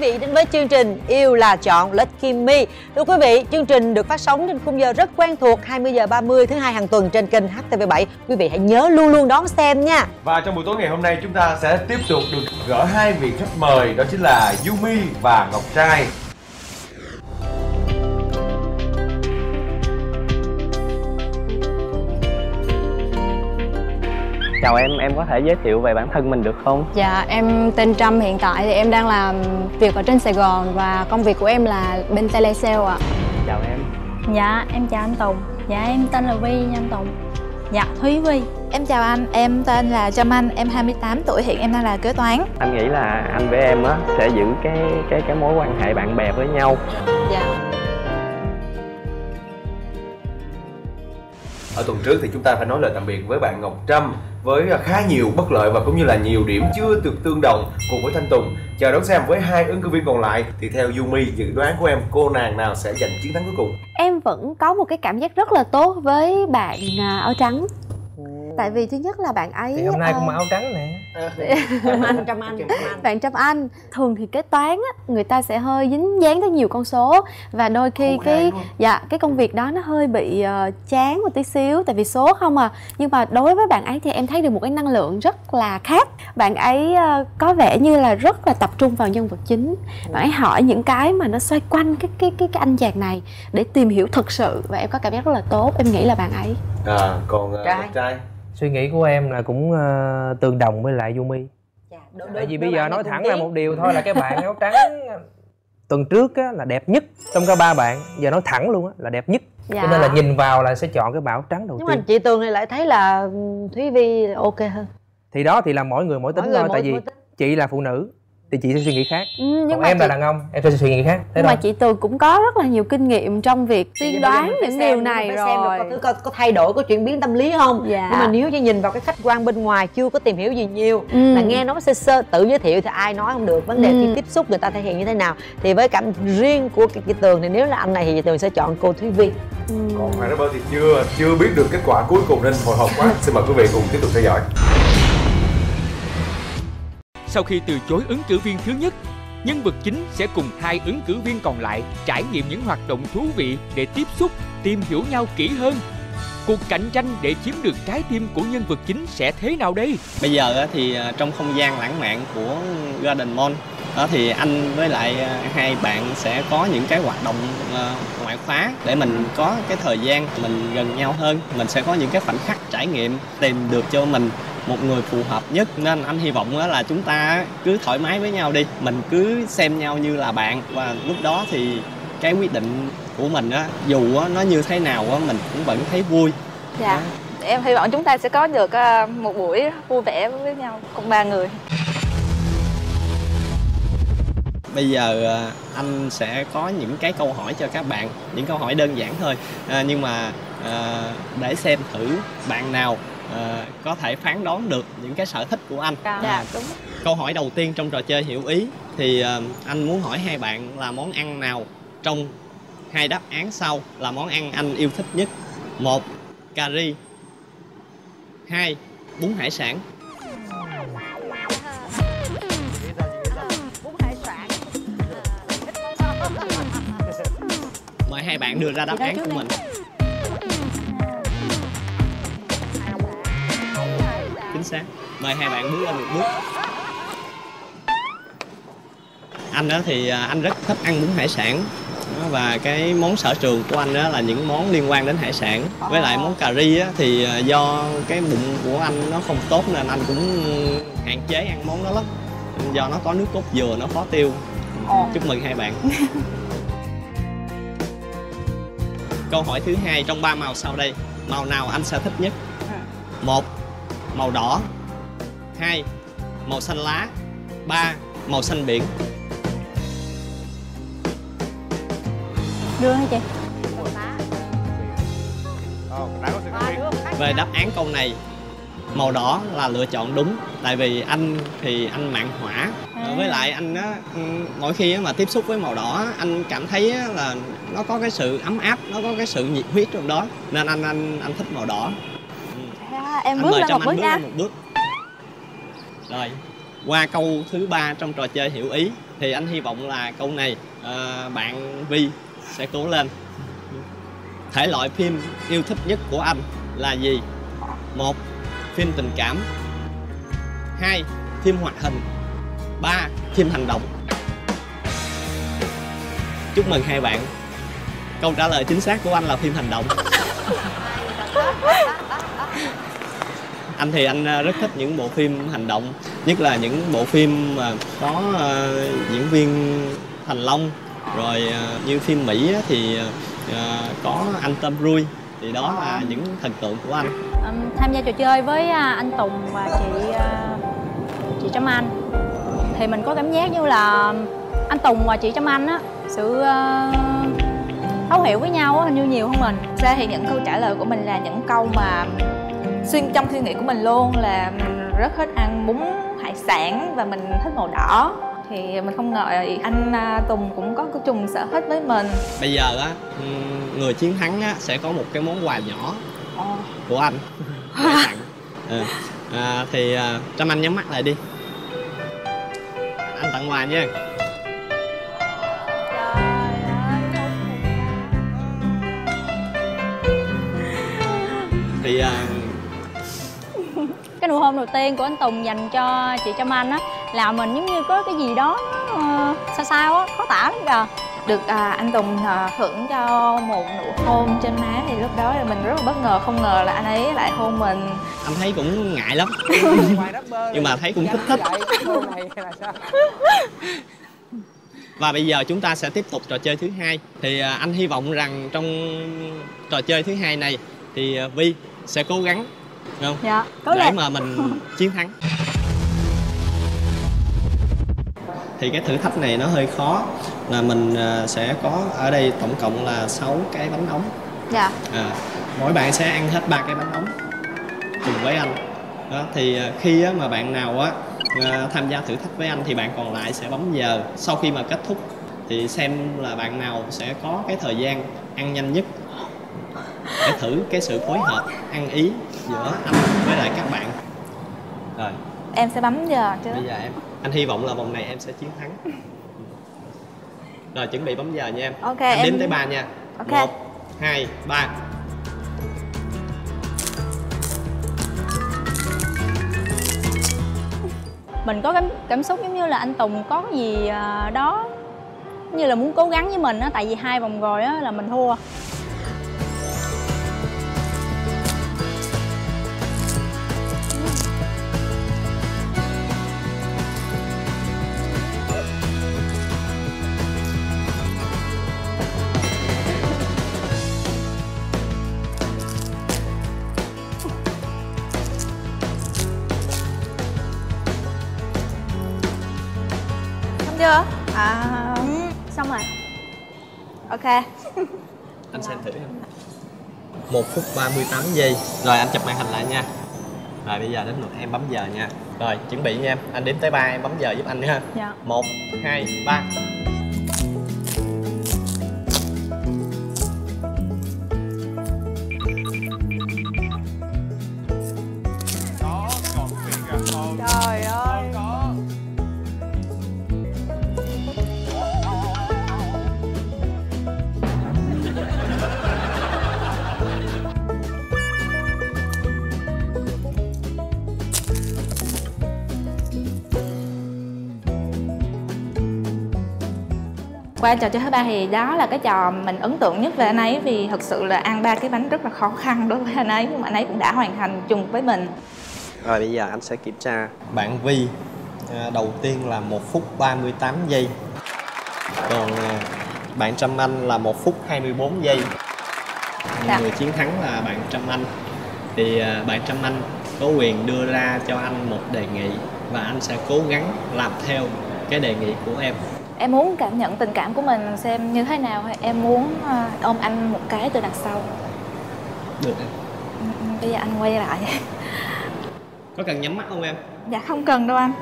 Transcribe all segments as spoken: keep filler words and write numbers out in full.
vị đến với chương trình Yêu Là Chọn Lucky Me. Thưa quý vị, chương trình được phát sóng trên khung giờ rất quen thuộc hai mươi giờ ba mươi thứ hai hàng tuần trên kênh H T V bảy. Quý vị hãy nhớ luôn luôn đón xem nha. Và trong buổi tối ngày hôm nay chúng ta sẽ tiếp tục được gỡ hai vị khách mời, đó chính là Yumi và Ngọc Trai. Chào em, em có thể giới thiệu về bản thân mình được không? Dạ, em tên Trâm, hiện tại thì em đang làm việc ở trên Sài Gòn và công việc của em là bên telesale ạ. Chào em. Dạ, em chào anh Tùng. Dạ, em tên là Vi nha anh Tùng. Dạ, Thúy Vi. Em chào anh, em tên là Trâm Anh, em hai mươi tám tuổi, hiện em đang là kế toán. Anh nghĩ là anh với em á sẽ giữ cái cái cái mối quan hệ bạn bè với nhau. Dạ. Ở tuần trước thì chúng ta phải nói lời tạm biệt với bạn Ngọc Trâm với khá nhiều bất lợi và cũng như là nhiều điểm chưa được tương đồng cùng với Thanh Tùng. Chờ đón xem với hai ứng cử viên còn lại thì theo Yumi, dự đoán của em cô nàng nào sẽ giành chiến thắng cuối cùng? Em vẫn có một cái cảm giác rất là tốt với bạn áo trắng. Tại vì thứ nhất là bạn ấy thì hôm nay uh... cũng mặc áo trắng nè. Trâm Anh, Trâm Anh, bạn Trâm Anh thường thì kế toán á, người ta sẽ hơi dính dáng tới nhiều con số và đôi khi Không cái dạ cái công việc đó nó hơi bị uh, chán một tí xíu tại vì số không à. Nhưng mà đối với bạn ấy thì em thấy được một cái năng lượng rất là khác. Bạn ấy uh, có vẻ như là rất là tập trung vào nhân vật chính. Bạn ấy hỏi những cái mà nó xoay quanh cái cái cái cái anh chàng này để tìm hiểu thực sự, và em có cảm giác rất là tốt. Em nghĩ là bạn ấy. À, còn uh, Trai. Ngọc Trai. Suy nghĩ của em là cũng uh, tương đồng với lại Yumi. Dạ, đôi, Tại vì đôi bây giờ bạn nói này thẳng cùng là tiếng. một điều thôi là cái bạn áo trắng tuần trước á, là đẹp nhất trong cả ba bạn. Giờ nói thẳng luôn á, là đẹp nhất. Dạ. Cho nên là nhìn vào là sẽ chọn cái bạn áo trắng đầu Nhưng tiên. mà chị Tường thì lại thấy là Thúy Vi ok hơn. Thì đó thì là mỗi người mỗi tính Mỗi người thôi. mỗi- Tại vì mỗi tính. chị là phụ nữ thì chị sẽ suy nghĩ khác. Ừ, nhưng Còn mà em chị... là đàn ông, em sẽ suy nghĩ khác. Thế Nhưng thôi. mà chị Tường cũng có rất là nhiều kinh nghiệm trong việc tiên đoán những điều này phải rồi. xem được có, có, có thay đổi, có chuyển biến tâm lý không. Dạ. Nhưng mà nếu như nhìn vào cái khách quan bên ngoài chưa có tìm hiểu gì nhiều, Ừ. là nghe nói sơ sơ tự giới thiệu thì ai nói không được. Vấn đề Ừ. khi tiếp xúc người ta thể hiện như thế nào. Thì với cảm riêng của chị, chị Tường thì nếu là anh này thì chị Tường sẽ chọn cô Thúy Vi. Ừ. Còn hai rapper thì chưa chưa biết được kết quả cuối cùng nên hồi hộp quá. Xin mời quý vị cùng tiếp tục theo dõi. Sau khi từ chối ứng cử viên thứ nhất, nhân vật chính sẽ cùng hai ứng cử viên còn lại trải nghiệm những hoạt động thú vị để tiếp xúc, tìm hiểu nhau kỹ hơn. Cuộc cạnh tranh để chiếm được trái tim của nhân vật chính sẽ thế nào đây? Bây giờ thì trong không gian lãng mạn của Garden Mall đó thì anh với lại hai bạn sẽ có những cái hoạt động ngoại khóa để mình có cái thời gian mình gần nhau hơn. Mình sẽ có những cái khoảnh khắc trải nghiệm, tìm được cho mình một người phù hợp nhất. Nên anh hy vọng là chúng ta cứ thoải mái với nhau đi, mình cứ xem nhau như là bạn, và lúc đó thì cái quyết định của mình á, dù nó như thế nào á, mình cũng vẫn thấy vui. Dạ, em hy vọng chúng ta sẽ có được một buổi vui vẻ với nhau cùng ba người. Bây giờ anh sẽ có những cái câu hỏi cho các bạn, những câu hỏi đơn giản thôi, à, nhưng mà à, để xem thử bạn nào à, có thể phán đoán được những cái sở thích của anh. Dạ, đúng. Câu hỏi đầu tiên trong trò chơi hiểu ý thì à, anh muốn hỏi hai bạn là món ăn nào trong hai đáp án sau là món ăn anh yêu thích nhất. Một, cà ri. Hai, bún hải sản. Mời hai bạn đưa ra đáp án của mình. Chính xác. Mời hai bạn bước lên một bước. Anh đó thì anh rất thích ăn bún hải sản, và cái món sở trường của anh đó là những món liên quan đến hải sản. Với lại món cà ri á, thì do cái bụng của anh nó không tốt nên anh cũng hạn chế ăn món đó lắm, do nó có nước cốt dừa, nó khó tiêu. Chúc mừng hai bạn. Câu hỏi thứ hai, trong ba màu sau đây, màu nào anh sẽ thích nhất? Một, màu đỏ. Hai, màu xanh lá. Ba, màu xanh biển. Đưa hả chị? Về đáp án câu này, màu đỏ là lựa chọn đúng. Tại vì anh thì anh mạn hỏa, à. Với lại anh á, mỗi khi mà tiếp xúc với màu đỏ, anh cảm thấy là nó có cái sự ấm áp, nó có cái sự nhiệt huyết trong đó, nên anh anh anh thích màu đỏ. À, em Anh bước mời lên Trâm một bước Anh bước nha. lên một bước. Rồi, qua câu thứ ba trong trò chơi hiểu ý thì anh hy vọng là câu này uh, bạn Vi sẽ cố lên. Thể loại phim yêu thích nhất của anh là gì? Một, phim tình cảm. Hai, phim hoạt hình. Ba, phim hành động. Chúc mừng hai bạn. Câu trả lời chính xác của anh là phim hành động. Anh thì anh rất thích những bộ phim hành động, nhất là những bộ phim mà có uh, diễn viên Thành Long, rồi uh, như phim Mỹ thì uh, có anh Tom Cruise, thì đó là những thần tượng của anh. Um, tham gia trò chơi với anh Tùng và chị uh, chị Trâm Anh thì mình có cảm giác như là anh Tùng và chị Trâm Anh á, sự uh, thấu hiểu với nhau á, hình như nhiều hơn mình. Ra thì những câu trả lời của mình là những câu mà xuyên trong suy nghĩ của mình luôn, là mình rất thích ăn bún hải sản và mình thích màu đỏ. Thì mình không ngờ anh Tùng cũng có cái chung sở thích với mình. Bây giờ á, người chiến thắng á, sẽ có một cái món quà nhỏ của anh để tặng. Ừ. À, thì Trâm Anh nhắm mắt lại đi, anh tặng quà nha. Thì uh... cái nụ hôn đầu tiên của anh Tùng dành cho chị Trâm Anh á, là mình giống như có cái gì đó uh, sao sao á, khó tả lắm kìa. Được à, anh Tùng uh, thưởng cho một nụ hôn trên má thì lúc đó là mình rất là bất ngờ, không ngờ là anh ấy lại hôn mình. Anh thấy cũng ngại lắm nhưng mà thấy cũng thích thích. Và bây giờ chúng ta sẽ tiếp tục trò chơi thứ hai. Thì uh, anh hy vọng rằng trong trò chơi thứ hai này thì uh, Vi sẽ cố gắng, không? Dạ, cố để lên. mà mình chiến thắng. Thì cái thử thách này nó hơi khó, là mình sẽ có ở đây tổng cộng là sáu cái bánh ống. Dạ. À, mỗi bạn sẽ ăn hết ba cái bánh ống cùng với anh. Đó, thì khi mà bạn nào á tham gia thử thách với anh thì bạn còn lại sẽ bấm giờ. Sau khi mà kết thúc thì xem là bạn nào sẽ có cái thời gian ăn nhanh nhất, để thử cái sự phối hợp ăn ý giữa anh với lại các bạn. Rồi em sẽ bấm giờ chứ. Bây giờ em, anh hy vọng là vòng này em sẽ chiến thắng. Rồi chuẩn bị bấm giờ nha em. Ok, anh đếm em... tới ba nha. Ok. Một, hai, ba. Mình có cảm, cảm xúc giống như là anh Tùng có cái gì đó như là muốn cố gắng với mình á, tại vì hai vòng rồi á là mình thua. Chưa? À, ừ, xong rồi. Ok. Anh xem thử em. một phút ba mươi tám giây. Rồi anh chụp màn hình lại nha. Rồi bây giờ đến lượt em bấm giờ nha. Rồi chuẩn bị nha em. Anh đếm tới ba em bấm giờ giúp anh nha. Dạ. một, hai, ba. Trời ơi. Qua trò chơi thứ ba thì đó là cái trò mình ấn tượng nhất về anh ấy, vì thật sự là ăn ba cái bánh rất là khó khăn đối với anh ấy, nhưng mà anh ấy cũng đã hoàn thành chung với mình. Rồi bây giờ anh sẽ kiểm tra. Bạn Vi đầu tiên là một phút ba mươi tám giây. Còn bạn Trâm Anh là một phút hai mươi bốn giây. Dạ. Người chiến thắng là bạn Trâm Anh. Thì bạn Trâm Anh có quyền đưa ra cho anh một đề nghị và anh sẽ cố gắng làm theo cái đề nghị của em. Em muốn cảm nhận tình cảm của mình xem như thế nào, hay em muốn ôm anh một cái từ đằng sau. Được em. Bây giờ anh quay lại. Có cần nhắm mắt không em? Dạ không cần đâu anh.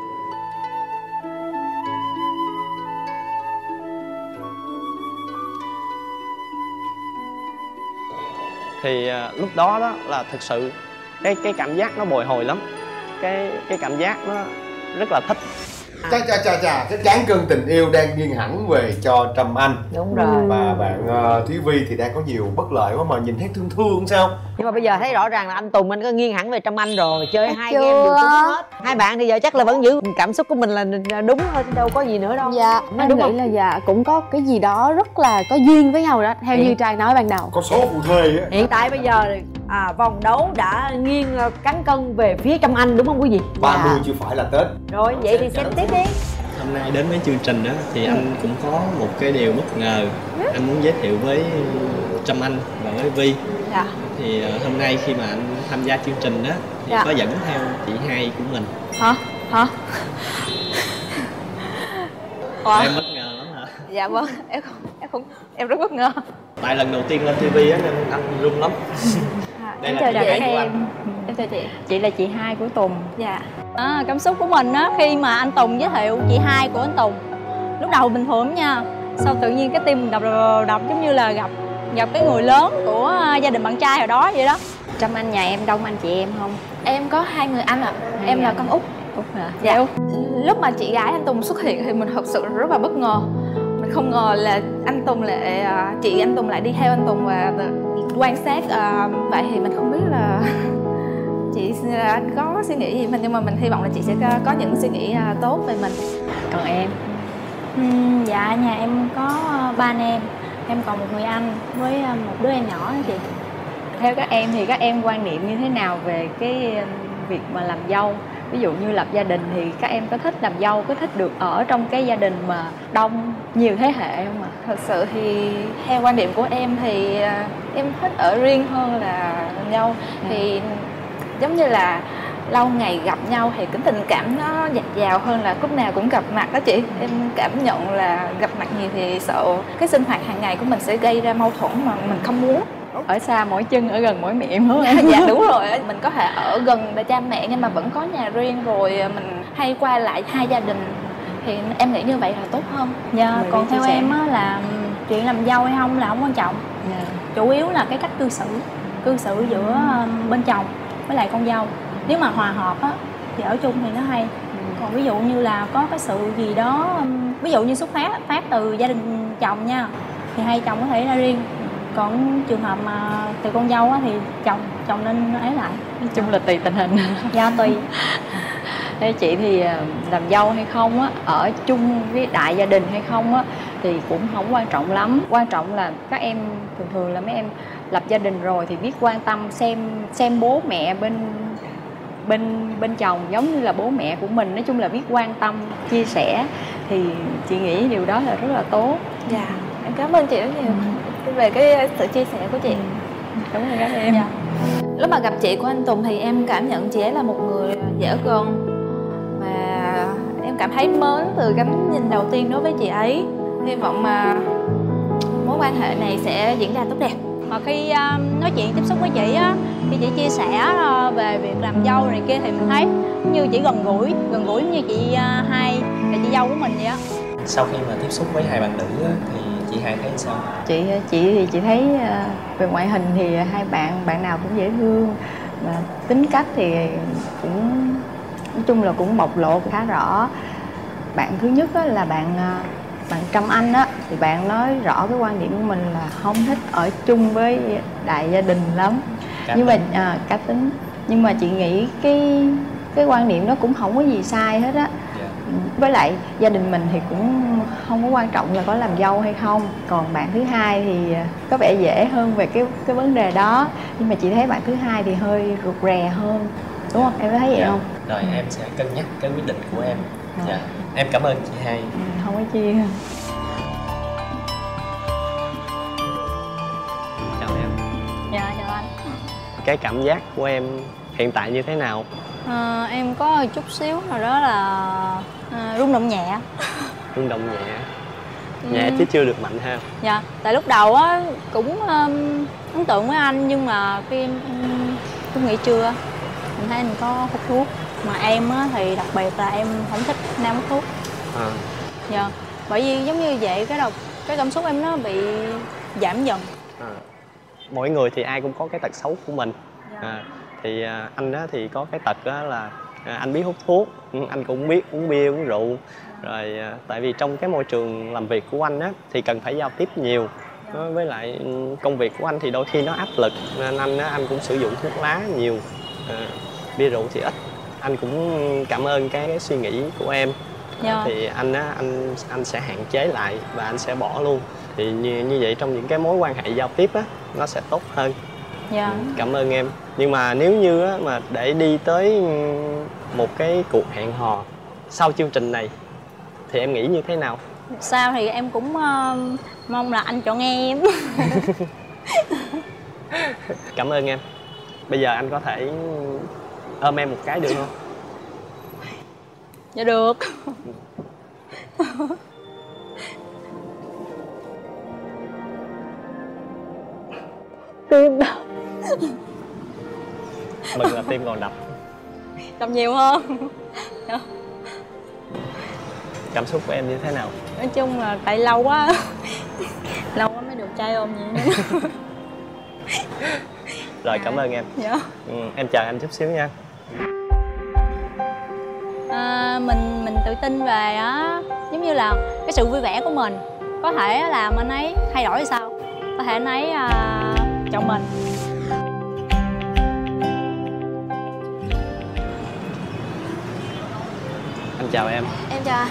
Thì uh, lúc đó đó là thực sự cái cái cảm giác nó bồi hồi lắm. Cái cái cảm giác nó rất là thích. Chà chà chà chà, cái cán cân tình yêu đang nghiêng hẳn về cho Trâm Anh. Đúng rồi. Và bạn uh, Thúy Vi thì đang có nhiều bất lợi quá mà nhìn thấy thương thương sao? Nhưng mà bây giờ thấy rõ ràng là anh Tùng anh có nghiêng hẳn về Trâm Anh rồi, chơi Thấy hai chưa? game đều trúng hết. Hai bạn thì giờ chắc là vẫn giữ cảm xúc của mình là đúng thôi, chứ đâu có gì nữa đâu. Dạ, Nói em đúng nghĩ không? là dạ cũng có cái gì đó rất là có duyên với nhau đó, theo Ừ. như Trang nói ban đầu. Có số phụ thuê á. Hiện tại bây giờ à, vòng đấu đã nghiêng ờ, cán cân về phía Trâm Anh đúng không quý vị? ba mươi chưa phải là Tết. Rồi vậy thì xem tiếp đi. Hôm nay đến với chương trình đó thì anh cũng có một cái điều bất ngờ anh muốn giới thiệu với Trâm Anh và với Vi. Dạ. Thì uh, hôm nay khi mà anh tham gia chương trình đó thì Dạ. có dẫn theo chị hai của mình. Hả? Hả? Wow. Em bất ngờ lắm hả? Dạ vâng, em không, em không, em rất bất ngờ. Tại lần đầu tiên lên ti vi á nên anh run lắm. Đây Em là chào chị chị. hai của anh. Em chào chị. Chị là chị hai của Tùng. Dạ. À, cảm xúc của mình á khi mà anh Tùng giới thiệu chị hai của anh Tùng, lúc đầu bình thường lắm nha, sau tự nhiên cái tim mình đập đập, đập giống như là gặp gặp cái người lớn của gia đình bạn trai hồi đó vậy đó. Trâm Anh nhà em đông anh chị em không? Em có hai người anh ạ. Hai Em người là anh. con út. Út hả? Dạ. Lúc mà chị gái anh Tùng xuất hiện thì mình thật sự rất là bất ngờ. Mình không ngờ là anh Tùng lại à, chị anh Tùng lại đi theo anh Tùng và quan sát. À, vậy thì mình không biết là chị có suy nghĩ gì mình, nhưng mà mình hy vọng là chị sẽ có những suy nghĩ à, tốt về mình. Còn em? Uhm, dạ nhà em có ba anh em, em còn một người anh với một đứa em nhỏ nữa chị. Theo các em thì các em quan niệm như thế nào về cái việc mà làm dâu? Ví dụ như lập gia đình thì các em có thích làm dâu, có thích được ở trong cái gia đình mà đông nhiều thế hệ không ạ? Thật sự thì theo quan điểm của em thì à, em thích ở riêng hơn là làm dâu. Ừ. Thì giống như là lâu ngày gặp nhau thì cái tình cảm nó dạt dào hơn là lúc nào cũng gặp mặt đó chị. Em cảm nhận là gặp mặt nhiều thì sợ cái sinh hoạt hàng ngày của mình sẽ gây ra mâu thuẫn mà mình không muốn. Ở xa mỗi chân, ở gần mỗi miệng đúng Dạ, không? dạ đúng rồi, mình có thể ở gần cha mẹ nhưng mà vẫn có nhà riêng, rồi mình hay qua lại hai gia đình, thì em nghĩ như vậy là tốt hơn. Dạ, Mời còn Vi theo chia sẻ. em á là chuyện làm dâu hay không là không quan trọng. Dạ. Chủ yếu là cái cách cư xử, cư xử giữa um, bên chồng với lại con dâu. Nếu mà hòa hợp á thì ở chung thì nó hay. Còn ví dụ như là có cái sự gì đó um, ví dụ như xuất phát phát từ gia đình chồng nha, thì hai chồng có thể ra riêng. Còn trường hợp mà từ con dâu á thì chồng chồng nên ấy lại. Nói chung là tùy tình hình. Dạ tùy. Theo chị thì à, làm dâu hay không á, ở chung với đại gia đình hay không á thì cũng không quan trọng lắm. Quan trọng là các em thường thường là mấy em lập gia đình rồi thì biết quan tâm xem xem bố mẹ bên bên bên chồng giống như là bố mẹ của mình, nói chung là biết quan tâm, chia sẻ, thì chị nghĩ điều đó là rất là tốt. Dạ, em cảm ơn chị rất nhiều về cái sự chia sẻ của chị. Đúng rồi các em. Dạ. Lúc mà gặp chị của anh Tùng thì em cảm nhận chị ấy là một người dễ gần và em cảm thấy mến từ cái nhìn đầu tiên đối với chị ấy. Hy vọng mà mối quan hệ này sẽ diễn ra tốt đẹp. Mà khi uh, nói chuyện tiếp xúc với chị á, khi chị chia sẻ uh, về việc làm dâu này kia thì mình thấy như chị gần gũi, gần gũi như chị uh, hai là chị dâu của mình vậy á. Sau khi mà tiếp xúc với hai bạn nữ á, thì chị hai thấy sao? Chị chị thì chị thấy à, về ngoại hình thì hai bạn bạn nào cũng dễ thương, và tính cách thì cũng nói chung là cũng bộc lộ khá rõ. Bạn thứ nhất á, là bạn à, bạn Trâm Anh á, thì bạn nói rõ cái quan điểm của mình là không thích ở chung với đại gia đình lắm. Cá Nhưng mà tính. à, cá tính. Nhưng mà chị nghĩ cái cái quan điểm đó cũng không có gì sai hết á. Dạ. Với lại gia đình mình thì cũng không có quan trọng là có làm dâu hay không. Còn bạn thứ hai thì có vẻ dễ hơn về cái cái vấn đề đó. Nhưng mà chị thấy bạn thứ hai thì hơi rụt rè hơn. Đúng không? Em có thấy vậy Dạ. không? Rồi em sẽ cân nhắc cái quyết định của em. Rồi. Dạ. Em cảm ơn chị hai. Ừ, không có chia. Chào em. Dạ chào anh. Cái cảm giác của em hiện tại như thế nào? À, em có chút xíu nào đó là à, rung động nhẹ. Rung động nhẹ. Nhẹ Ừ. chứ chưa được mạnh ha. Dạ, tại lúc đầu á cũng um, ấn tượng với anh, nhưng mà khi em cũng nghĩ chưa, em thấy anh có hút thuốc. Mà em á thì đặc biệt là em không thích nam hút thuốc. À. Dạ, bởi vì giống như vậy cái đầu cái cảm xúc em nó bị giảm dần. À. Mỗi người thì ai cũng có cái tật xấu của mình. Dạ. À. Thì à, anh á thì có cái tật đó là à, anh biết hút thuốc, anh cũng biết uống bia uống rượu. Rồi à, tại vì trong cái môi trường làm việc của anh á thì cần phải giao tiếp nhiều. Đó, với lại công việc của anh thì đôi khi nó áp lực nên anh á, anh cũng sử dụng thuốc lá nhiều, à, bia rượu thì ít. Anh cũng cảm ơn cái, cái suy nghĩ của em. Dạ. Thì anh á anh anh sẽ hạn chế lại và anh sẽ bỏ luôn. Thì như, như vậy trong những cái mối quan hệ giao tiếp á nó sẽ tốt hơn. Dạ. Cảm ơn em. Nhưng mà nếu như á, mà để đi tới một cái cuộc hẹn hò sau chương trình này thì em nghĩ như thế nào? Sao thì em cũng uh, mong là anh chọn em. Cảm ơn em. Bây giờ anh có thể ôm em một cái được không? Dạ được. Tim đập. Mừng là tim còn đập. Đập nhiều hơn. Cảm xúc của em như thế nào? Nói chung là tại lâu quá. Lâu quá mới được trai ôm vậy nữa. Rồi cảm ơn em. Dạ. Ừ, em chờ anh chút xíu nha. À, mình mình tự tin về á, giống như là cái sự vui vẻ của mình có thể làm anh ấy thay đổi hay sao, có thể anh ấy à, chọn mình. Anh chào em. Em chào anh.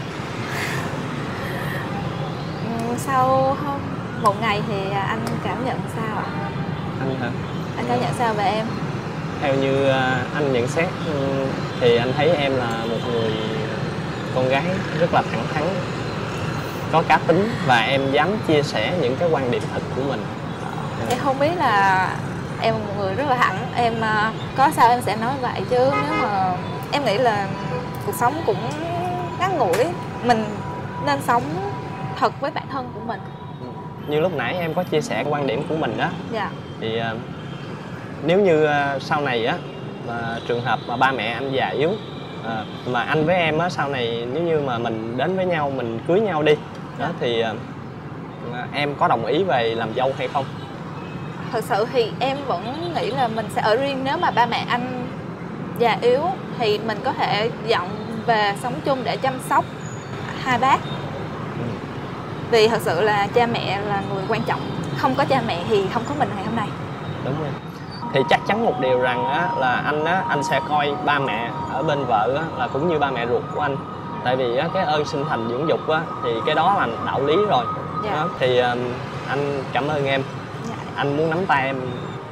Ừ, sau hôm một ngày thì anh cảm nhận sao ạ? Anh hả? Anh cảm nhận sao về em? Theo như anh nhận xét thì anh thấy em là một người con gái rất là thẳng thắn, có cá tính và em dám chia sẻ những cái quan điểm thật của mình. Em không biết là em là một người rất là thẳng, em có sao em sẽ nói vậy, chứ nếu mà em nghĩ là cuộc sống cũng ngắn ngủi, mình nên sống thật với bản thân của mình. Như lúc nãy em có chia sẻ quan điểm của mình đó. Dạ. Thì uh, nếu như uh, sau này á mà trường hợp mà ba mẹ anh già yếu, uh, mà anh với em á sau này nếu như mà mình đến với nhau, mình cưới nhau đi, đó thì uh, em có đồng ý về làm dâu hay không? Thật sự thì em vẫn nghĩ là mình sẽ ở riêng. Nếu mà ba mẹ anh già yếu thì mình có thể dọn về sống chung để chăm sóc hai bác. Ừ. Vì thật sự là cha mẹ là người quan trọng, không có cha mẹ thì không có mình ngày hôm nay. Đúng rồi. Thì chắc chắn một điều rằng á, là anh á, anh sẽ coi ba mẹ ở bên vợ á, là cũng như ba mẹ ruột của anh. Tại vì á, cái ơn sinh thành dưỡng dục á, thì cái đó là đạo lý rồi. Dạ. Đó, thì um, anh cảm ơn em. Dạ. Anh muốn nắm tay em.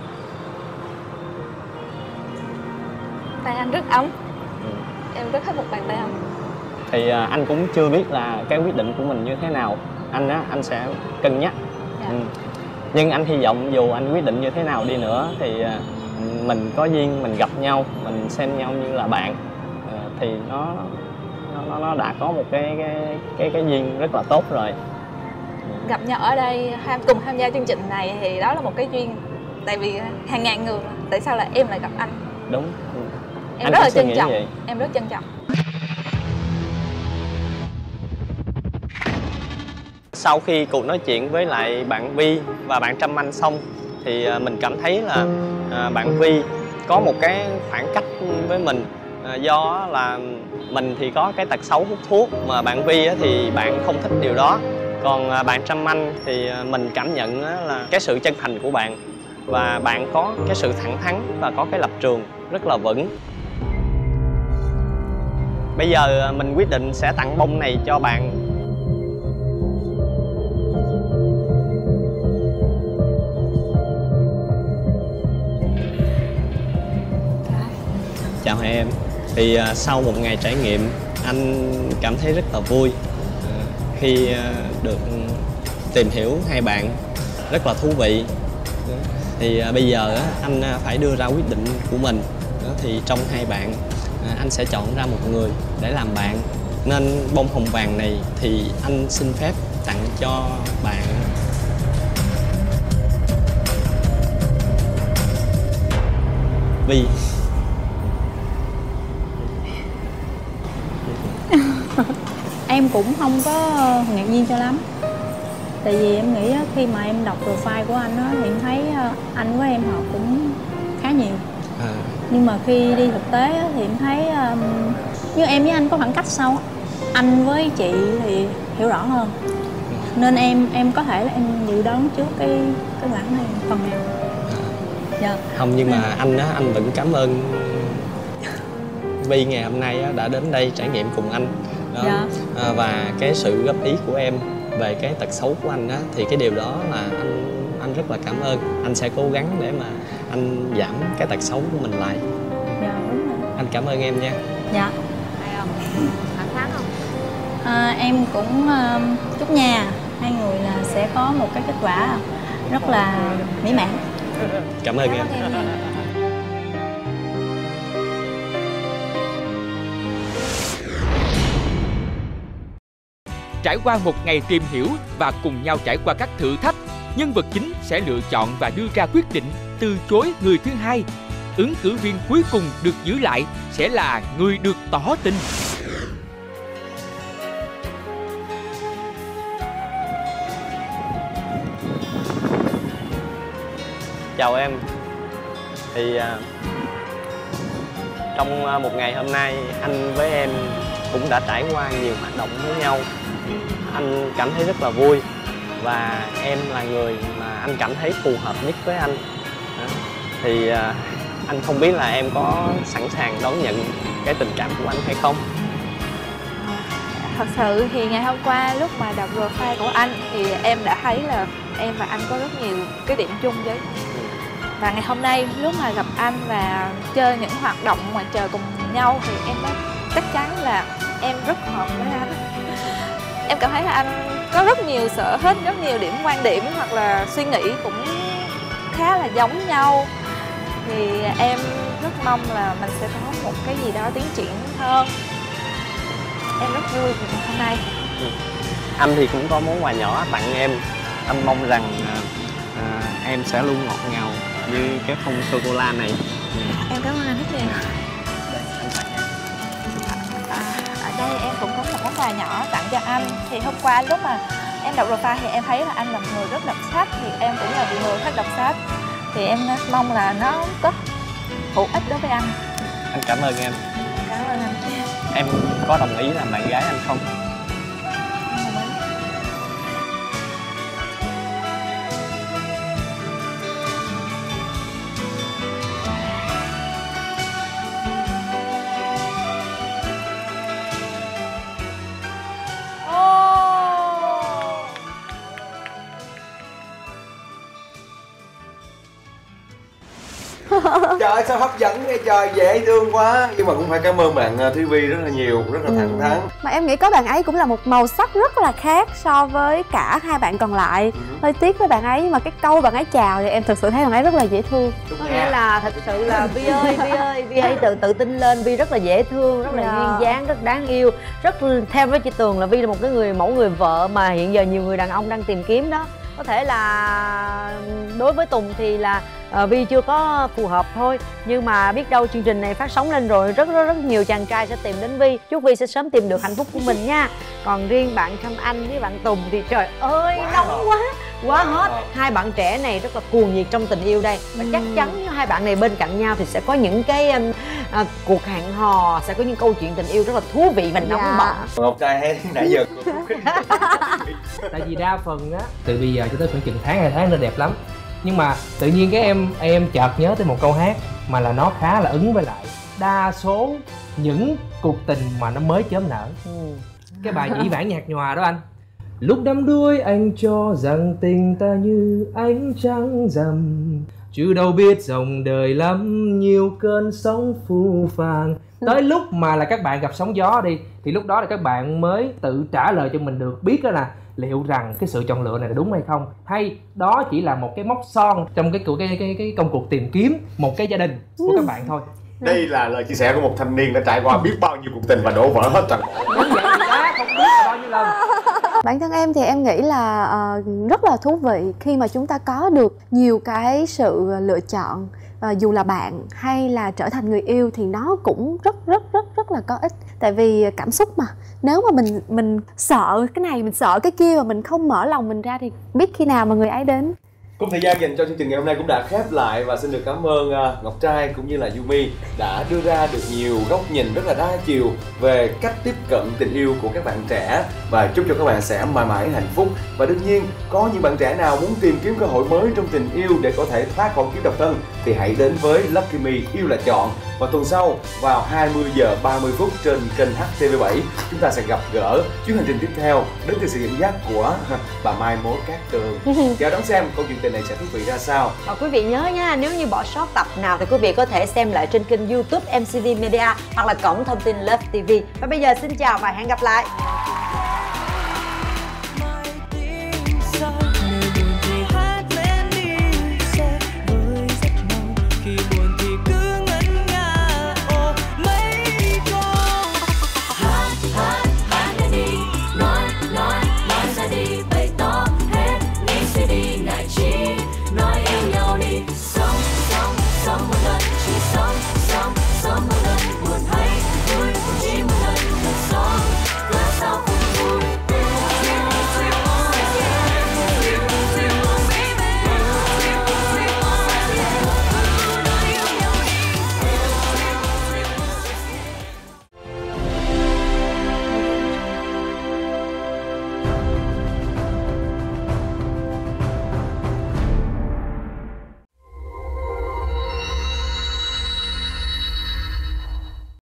Tay anh rất ấm. Ừ. Em rất thích một bàn tay ấm. Thì uh, anh cũng chưa biết là cái quyết định của mình như thế nào. Anh á, anh sẽ cân nhắc. Dạ. Ừ. Nhưng anh hy vọng dù anh quyết định như thế nào đi nữa thì uh, mình có duyên, mình gặp nhau, mình xem nhau như là bạn, uh, thì nó nó nó đã có một cái cái cái cái duyên rất là tốt rồi. Gặp nhau ở đây cùng tham gia chương trình này thì đó là một cái duyên. Tại vì hàng ngàn người mà, tại sao lại em lại gặp anh? Đúng. Em anh rất là trân trọng. vậy. Em rất trân trọng. Sau khi cuộc nói chuyện với lại bạn Vi và bạn Trâm Anh xong thì mình cảm thấy là bạn Vi có một cái khoảng cách với mình, do là mình thì có cái tật xấu hút thuốc, mà bạn Vi thì bạn không thích điều đó. Còn bạn Trâm Anh thì mình cảm nhận là cái sự chân thành của bạn, và bạn có cái sự thẳng thắn và có cái lập trường rất là vững. Bây giờ mình quyết định sẽ tặng bông này cho bạn. Chào hai em. Thì uh, sau một ngày trải nghiệm, anh cảm thấy rất là vui uh, khi uh, được tìm hiểu hai bạn, rất là thú vị. Thì uh, bây giờ uh, anh uh, phải đưa ra quyết định của mình. Uh, thì trong hai bạn, uh, anh sẽ chọn ra một người để làm bạn. Nên bông hồng vàng này thì anh xin phép tặng cho bạn Vi. Em cũng không có ngạc nhiên cho lắm. Tại vì em nghĩ khi mà em đọc profile của anh á, thì em thấy anh với em hợp cũng khá nhiều. À, Nhưng mà khi đi thực tế á, thì em thấy um, như em với anh có khoảng cách sâu. Anh với chị thì hiểu rõ hơn, nên em em có thể là em dự đoán trước cái cái bản này phần nào. Dạ. Không, nhưng mà anh á, anh vẫn cảm ơn Vi ngày hôm nay á, đã đến đây trải nghiệm cùng anh đó. Dạ. À, và cái sự góp ý của em về cái tật xấu của anh á, thì cái điều đó là anh anh rất là cảm ơn. Anh sẽ cố gắng để mà anh giảm cái tật xấu của mình lại. Dạ đúng rồi. Anh cảm ơn em nha. Dạ. Hay không? Thẳng thắn không? À, em cũng uh, chúc nhà hai người là sẽ có một cái kết quả rất là mỹ mãn. Cảm ơn em. Trải qua một ngày tìm hiểu và cùng nhau trải qua các thử thách, nhân vật chính sẽ lựa chọn và đưa ra quyết định từ chối người thứ hai. Ứng cử viên cuối cùng được giữ lại sẽ là người được tỏ tình. Chào em. Thì uh, trong uh, một ngày hôm nay anh với em cũng đã trải qua nhiều hoạt động với nhau. Anh cảm thấy rất là vui và em là người mà anh cảm thấy phù hợp nhất với anh. Đó. Thì uh, anh không biết là em có sẵn sàng đón nhận cái tình cảm của anh hay không? Thật sự thì ngày hôm qua lúc mà đọc profile của anh thì em đã thấy là em và anh có rất nhiều cái điểm chung với. Và ngày hôm nay lúc mà gặp anh và chơi những hoạt động ngoài trời cùng nhau thì em đã chắc chắn là em rất hợp với anh. Em cảm thấy là anh có rất nhiều sở thích, rất nhiều điểm quan điểm hoặc là suy nghĩ cũng khá là giống nhau. Thì em rất mong là mình sẽ có một cái gì đó tiến triển hơn. Em rất vui vì ngày hôm nay. Ừ. Anh thì cũng có món quà nhỏ tặng em. Anh mong rằng à, em sẽ luôn ngọt ngào như cái phong sô-cô-la này. Ừ. Em cảm ơn anh rất nhiều. Đây, anh tặng em. À, ở đây em cũng có một món quà nhỏ tặng cho anh. Thì hôm qua lúc mà em đọc profile thì em thấy là anh là một người rất đọc sách. Thì em cũng là một người thích đọc sách. Thì em mong là nó có hữu ích đối với anh. Anh cảm ơn em. Cảm ơn anh. Em có đồng ý làm bạn gái anh không? Trời ơi, sao hấp dẫn nghe trời, dễ thương quá. Nhưng mà cũng phải cảm ơn bạn Thúy Vi rất là nhiều, rất là thẳng thắn. Mà em nghĩ có bạn ấy cũng là một màu sắc rất là khác so với cả hai bạn còn lại. ừ. Hơi tiếc với bạn ấy, nhưng mà cái câu bạn ấy chào thì em thực sự thấy bạn ấy rất là dễ thương. Có nghĩa là thật sự là Vi ơi, Vi ơi, Vi hãy tự tự tin lên. Vi rất là dễ thương, rất là Dạ. duyên dáng, rất đáng yêu. Rất theo với chị Tường là Vi là một cái người mẫu người vợ mà hiện giờ nhiều người đàn ông đang tìm kiếm đó. Có thể là đối với Tùng thì là uh, Vi chưa có phù hợp thôi, nhưng mà biết đâu chương trình này phát sóng lên rồi rất rất rất nhiều chàng trai sẽ tìm đến Vi. Chúc Vi sẽ sớm tìm được hạnh phúc của mình nha. Còn riêng bạn Khâm Anh với bạn Tùng thì trời ơi wow. nóng quá quá hết. Hai bạn trẻ này rất là cuồng nhiệt trong tình yêu đây, và chắc chắn nếu hai bạn này bên cạnh nhau thì sẽ có những cái um, uh, cuộc hẹn hò, sẽ có những câu chuyện tình yêu rất là thú vị và nóng bỏng. Ngọc trai hay nãy giờ Tại vì đa phần á, từ bây giờ cho tới khoảng chừng tháng hai tháng nó đẹp lắm, nhưng mà tự nhiên cái em em chợt nhớ tới một câu hát mà là nó khá là ứng với lại đa số những cuộc tình mà nó mới chớm nở. ừ. Cái bài dĩ vãng nhạc nhòa đó anh. Lúc đắm đuối anh cho rằng tình ta như ánh trăng rằm, chứ đâu biết dòng đời lắm nhiều cơn sóng phù phàng. Tới lúc mà là các bạn gặp sóng gió đi thì lúc đó là các bạn mới tự trả lời cho mình được biết đó là liệu rằng cái sự chọn lựa này là đúng hay không, hay đó chỉ là một cái mốc son trong cái cái cái cái công cuộc tìm kiếm một cái gia đình của các bạn thôi. Đây là lời chia sẻ của một thanh niên đã trải qua biết bao nhiêu cuộc tình và đổ vỡ hết toàn bộ. Đúng vậy thì đó, không biết là bao nhiêu lần. Bản thân em thì em nghĩ là uh, rất là thú vị khi mà chúng ta có được nhiều cái sự lựa chọn. Uh, dù là bạn hay là trở thành người yêu thì nó cũng rất rất rất rất là có ích. Tại vì cảm xúc mà, nếu mà mình mình sợ cái này, mình sợ cái kia mà mình không mở lòng mình ra thì biết khi nào mà người ấy đến. Cùng thời gian dành cho chương trình ngày hôm nay cũng đã khép lại, và xin được cảm ơn uh, Ngọc Trai cũng như là Yumi đã đưa ra được nhiều góc nhìn rất là đa chiều về cách tiếp cận tình yêu của các bạn trẻ, và chúc cho các bạn sẽ mãi mãi hạnh phúc. Và đương nhiên có những bạn trẻ nào muốn tìm kiếm cơ hội mới trong tình yêu để có thể thoát khỏi kiếp độc thân thì hãy đến với Lucky Me Yêu Là Chọn. Và tuần sau vào hai mươi giờ ba mươi phút trên kênh H T V bảy chúng ta sẽ gặp gỡ chuyến hành trình tiếp theo đến từ sự dẫn dắt của bà Mai Mối Cát Tường. Chờ đón xem câu chuyện tình này sẽ thú vị ra sao. Và quý vị nhớ nha, nếu như bỏ sót tập nào thì quý vị có thể xem lại trên kênh YouTube em xê vê Media hoặc là cổng thông tin Love ti vi. Và bây giờ xin chào và hẹn gặp lại.